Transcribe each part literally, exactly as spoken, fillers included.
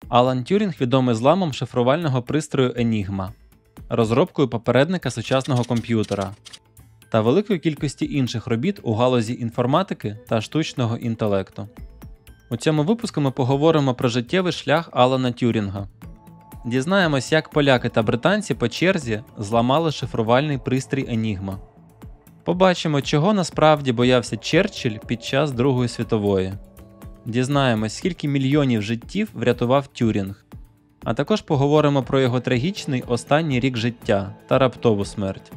Алан Тюрінг відомий зламом шифрувального пристрою Енігма, розробкою попередника сучасного комп'ютера та великої кількості інших робіт у галузі інформатики та штучного інтелекту. У цьому випуску ми поговоримо про життєвий шлях Алана Тюрінга. Дізнаємось, як поляки та британці по черзі зламали шифрувальний пристрій Енігма. Побачимо, чого насправді боявся Черчилль під час Другої світової. Дізнаємось, скільки мільйонів життів врятував Тюрінг. А також поговоримо про його трагічний останній рік життя та раптову смерть.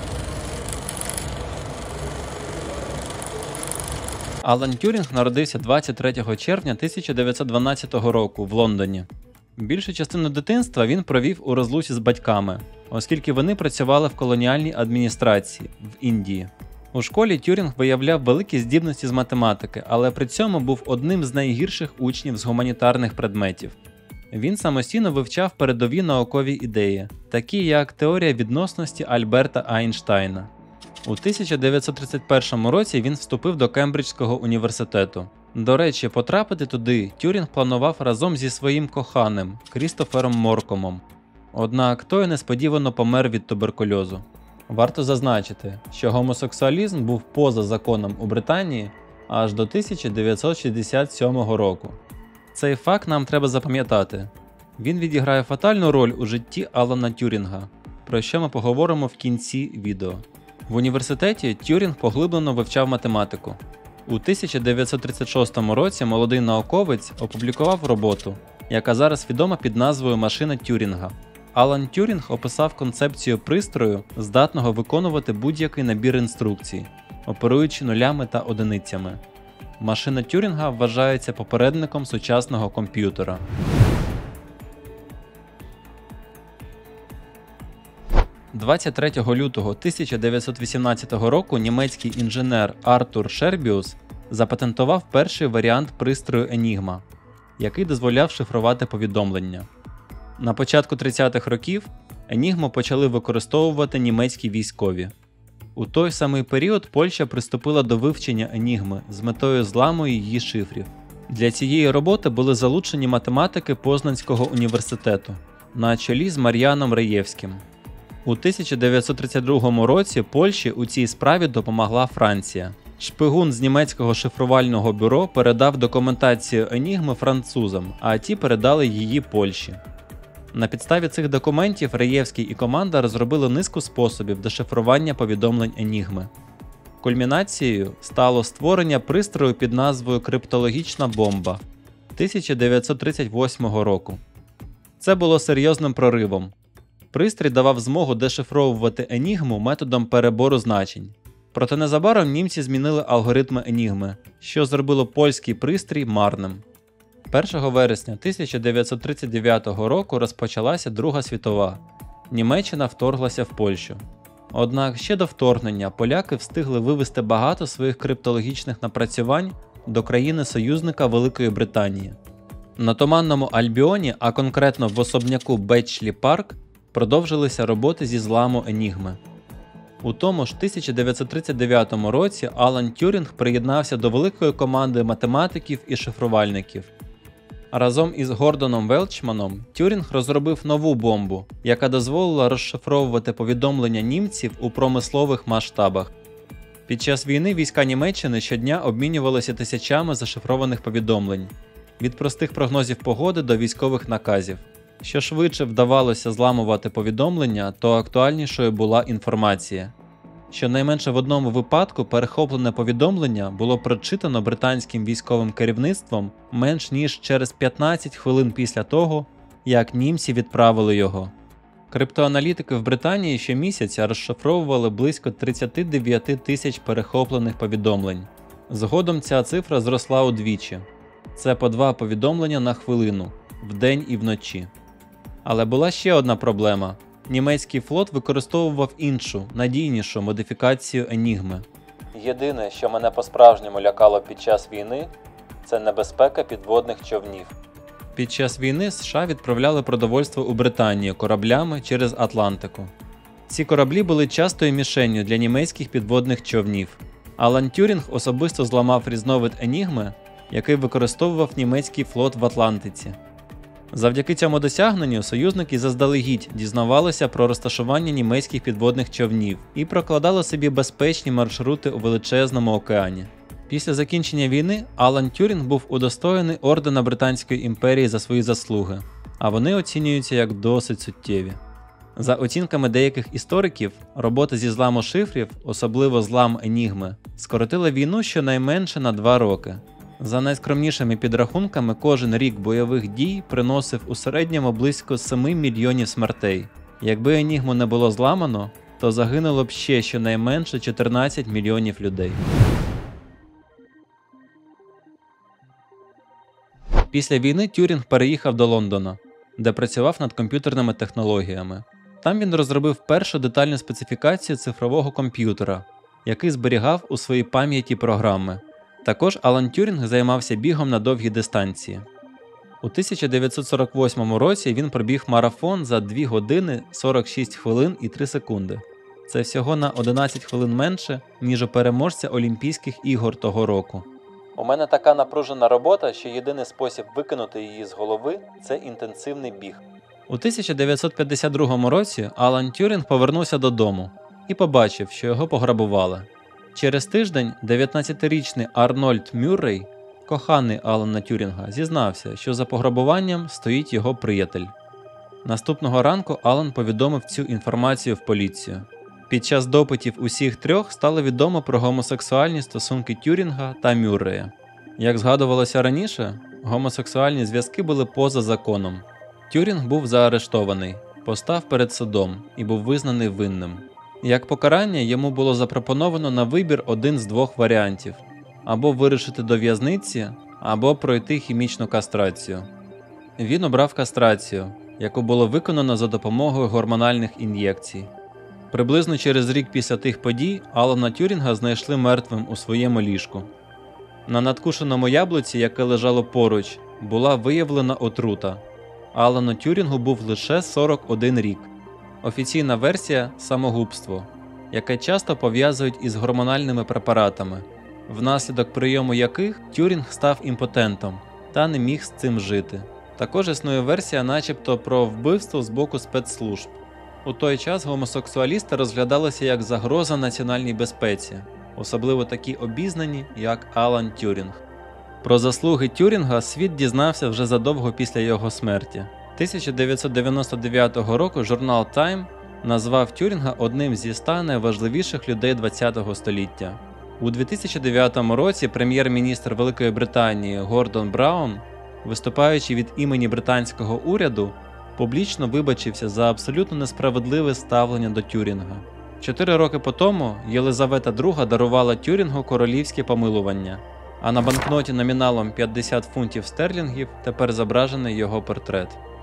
Алан Тюрінг народився двадцять третього червня тисяча дев'ятсот дванадцятого року в Лондоні. Більшу частину дитинства він провів у розлуці з батьками, оскільки вони працювали в колоніальній адміністрації в Індії. У школі Тюрінг виявляв великі здібності з математики, але при цьому був одним з найгірших учнів з гуманітарних предметів. Він самостійно вивчав передові наукові ідеї, такі як теорія відносності Альберта Айнштайна. У тисяча дев'ятсот тридцять першому році він вступив до Кембриджського університету. До речі, потрапити туди Тюрінг планував разом зі своїм коханим Крістофером Моркомом. Однак той несподівано помер від туберкульозу. Варто зазначити, що гомосексуалізм був поза законом у Британії аж до тисяча дев'ятсот шістдесят сьомого року. Цей факт нам треба запам'ятати. Він відіграє фатальну роль у житті Алана Тюрінга, про що ми поговоримо в кінці відео. В університеті Тюрінг поглиблено вивчав математику. У тисяча дев'ятсот тридцять шостому році молодий науковець опублікував роботу, яка зараз відома під назвою «Машина Тюрінга». Алан Тюрінг описав концепцію пристрою, здатного виконувати будь-який набір інструкцій, оперуючи нулями та одиницями. Машина Тюрінга вважається попередником сучасного комп'ютера. двадцять третього лютого тисяча дев'ятсот вісімнадцятого року німецький інженер Артур Шербіус запатентував перший варіант пристрою Енігма, який дозволяв шифрувати повідомлення. На початку тридцятих років Енігму почали використовувати німецькі військові. У той самий період Польща приступила до вивчення Енігми з метою зламу її шифрів. Для цієї роботи були залучені математики Познанського університету на чолі з Мар'яном Реєвським. У тисяча дев'ятсот тридцять другому році Польщі у цій справі допомогла Франція. Шпигун з німецького шифрувального бюро передав документацію Енігми французам, а ті передали її Польщі. На підставі цих документів Реєвський і команда розробили низку способів дешифрування повідомлень Енігми. Кульмінацією стало створення пристрою під назвою «Криптологічна бомба» тисяча дев'ятсот тридцять восьмого року. Це було серйозним проривом. Пристрій давав змогу дешифровувати Енігму методом перебору значень. Проте незабаром німці змінили алгоритми Енігми, що зробило польський пристрій марним. першого вересня тисяча дев'ятсот тридцять дев'ятого року розпочалася Друга світова. Німеччина вторглася в Польщу. Однак ще до вторгнення поляки встигли вивести багато своїх криптологічних напрацювань до країни-союзника Великої Британії. На Туманному Альбіоні, а конкретно в особняку Бетчлі Парк, продовжилися роботи зі зламу Енігми. У тому ж тисяча дев'ятсот тридцять дев'ятому році Алан Тюрінг приєднався до великої команди математиків і шифрувальників. Разом із Гордоном Велчманом Тюрінг розробив нову бомбу, яка дозволила розшифровувати повідомлення німців у промислових масштабах. Під час війни війська Німеччини щодня обмінювалися тисячами зашифрованих повідомлень, від простих прогнозів погоди до військових наказів. Що швидше вдавалося зламувати повідомлення, то актуальнішою була інформація. Щонайменше в одному випадку перехоплене повідомлення було прочитано британським військовим керівництвом менш ніж через п'ятнадцять хвилин після того, як німці відправили його. Криптоаналітики в Британії щомісяця розшифровували близько тридцять дев'ять тисяч перехоплених повідомлень. Згодом ця цифра зросла удвічі. Це по два повідомлення на хвилину, вдень і вночі. Але була ще одна проблема. Німецький флот використовував іншу, надійнішу модифікацію Енігми. Єдине, що мене по-справжньому лякало під час війни, це небезпека підводних човнів. Під час війни США відправляли продовольство у Британію кораблями через Атлантику. Ці кораблі були частою мішенню для німецьких підводних човнів. Алан Тюрінг особисто зламав різновид Енігми, який використовував німецький флот в Атлантиці. Завдяки цьому досягненню союзники заздалегідь дізнавалися про розташування німецьких підводних човнів і прокладали собі безпечні маршрути у величезному океані. Після закінчення війни Алан Тюрінг був удостоєний ордена Британської імперії за свої заслуги, а вони оцінюються як досить суттєві. За оцінками деяких істориків, робота зі зламу шифрів, особливо злам Енігми, скоротила війну щонайменше на два роки. За найскромнішими підрахунками, кожен рік бойових дій приносив у середньому близько семи мільйонів смертей. Якби Енігму не було зламано, то загинуло б ще щонайменше чотирнадцять мільйонів людей. Після війни Тюрінг переїхав до Лондона, де працював над комп'ютерними технологіями. Там він розробив першу детальну специфікацію цифрового комп'ютера, який зберігав у своїй пам'яті програми. Також Алан Тюрінг займався бігом на довгі дистанції. У тисяча дев'ятсот сорок восьмому році він пробіг марафон за дві години сорок шість хвилин і три секунди. Це всього на одинадцять хвилин менше, ніж у переможця Олімпійських ігор того року. У мене така напружена робота, що єдиний спосіб викинути її з голови – це інтенсивний біг. У тисяча дев'ятсот п'ятдесят другому році Алан Тюрінг повернувся додому і побачив, що його пограбували. Через тиждень дев'ятнадцятирічний Арнольд Мюррей, коханий Алана Тюрінга, зізнався, що за пограбуванням стоїть його приятель. Наступного ранку Алан повідомив цю інформацію в поліцію. Під час допитів усіх трьох стало відомо про гомосексуальні стосунки Тюрінга та Мюррея. Як згадувалося раніше, гомосексуальні зв'язки були поза законом. Тюрінг був заарештований, постав перед судом і був визнаний винним. Як покарання йому було запропоновано на вибір один з двох варіантів – або вирушити до в'язниці, або пройти хімічну кастрацію. Він обрав кастрацію, яку було виконано за допомогою гормональних ін'єкцій. Приблизно через рік після тих подій Алана Тюрінга знайшли мертвим у своєму ліжку. На надкушеному яблуці, яке лежало поруч, була виявлена отрута. Алану Тюрінгу був лише сорок один рік. Офіційна версія – самогубство, яке часто пов'язують із гормональними препаратами, внаслідок прийому яких Тюрінг став імпотентом та не міг з цим жити. Також існує версія начебто про вбивство з боку спецслужб. У той час гомосексуалісти розглядалися як загроза національній безпеці, особливо такі обізнані, як Алан Тюрінг. Про заслуги Тюрінга світ дізнався вже задовго після його смерті. тисяча дев'ятсот дев'яносто дев'ятого року журнал Time назвав Тюрінга одним зі ста найважливіших людей ХХ століття. У дві тисячі дев'ятому році прем'єр-міністр Великої Британії Гордон Браун, виступаючи від імені британського уряду, публічно вибачився за абсолютно несправедливе ставлення до Тюрінга. Чотири роки по тому Єлизавета друга дарувала Тюрінгу королівське помилування, а на банкноті номіналом п'ятдесят фунтів стерлінгів тепер зображений його портрет.